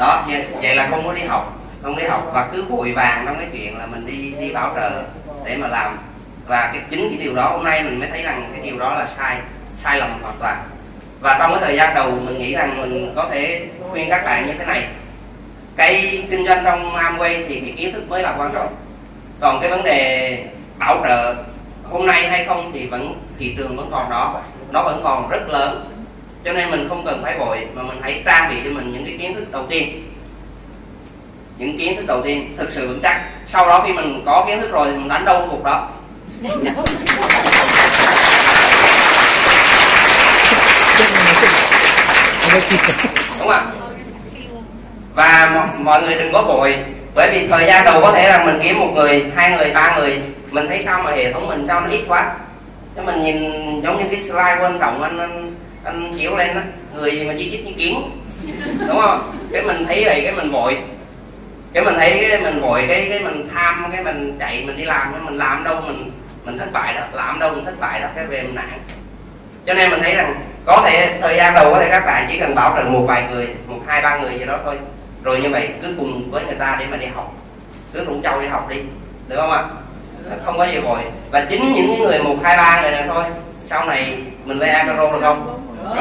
đó. Vậy là không có đi học, không đi học và cứ vội vàng trong cái chuyện là mình đi bảo trợ để mà làm. Và chính cái điều đó hôm nay mình mới thấy rằng cái điều đó là sai lầm hoàn toàn. Và trong cái thời gian đầu mình nghĩ rằng mình có thể khuyên các bạn như thế này: cái kinh doanh trong Amway thì cái kiến thức mới là quan trọng, còn cái vấn đề bảo trợ hôm nay hay không thì thị trường vẫn còn đó, nó vẫn còn rất lớn. Cho nên mình không cần phải vội, mà mình hãy trang bị cho mình những cái kiến thức đầu tiên, những kiến thức đầu tiên thực sự vững chắc. Sau đó khi mình có kiến thức rồi thì mình đánh đâu cuộc đó. Đúng không ạ? Và mọi người đừng có vội, bởi vì thời gian đầu có thể là mình kiếm 1 người, 2 người, 3 người, mình thấy sao mà hệ thống mình sao nó ít quá. Chứ mình nhìn giống như cái slide của anh Trọng anh chiếu lên đó, người mà chi chít như kiến, đúng không? Cái mình thấy vậy cái mình vội, cái mình thấy cái mình vội, cái mình tham, cái mình chạy mình đi làm, mình làm đâu mình thất bại đó, làm đâu mình thất bại đó, cái về mình nản. Cho nên mình thấy rằng có thể thời gian đầu có thể các bạn chỉ cần bảo trợ 1 vài người, 1, 2, 3 người gì đó thôi, rồi như vậy cứ cùng với người ta để mà đi học, cứ rủ châu đi học đi, được không ạ? Không có gì vội. Và chính những người 1, 2, 3 người này thôi, sau này mình lên Apero được không?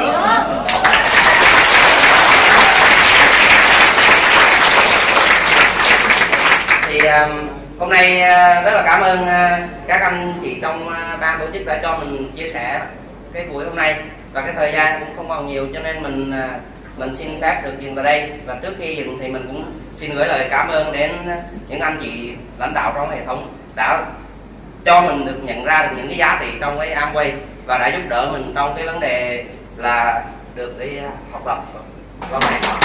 Thì hôm nay rất là cảm ơn các anh chị trong ban tổ chức đã cho mình chia sẻ cái buổi hôm nay, và cái thời gian cũng không còn nhiều, cho nên mình xin phép được dừng tại đây. Và trước khi dừng thì mình cũng xin gửi lời cảm ơn đến những anh chị lãnh đạo trong hệ thống đã cho mình được nhận ra được những cái giá trị trong cái Amway và đã giúp đỡ mình trong cái vấn đề là được đi học tập.